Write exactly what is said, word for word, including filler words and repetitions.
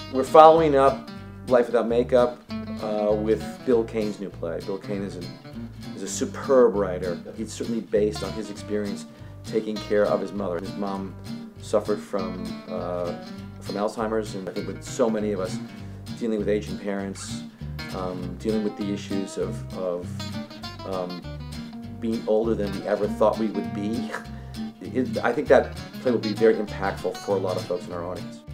We're following up Life Without Makeup uh, with Bill Cain's new play. Bill Cain is, an, is a superb writer. He's certainly based on his experience taking care of his mother. His mom suffered from, uh, from Alzheimer's, and I think with so many of us dealing with aging parents, um, dealing with the issues of, of um, being older than we ever thought we would be. It, I think that play will be very impactful for a lot of folks in our audience.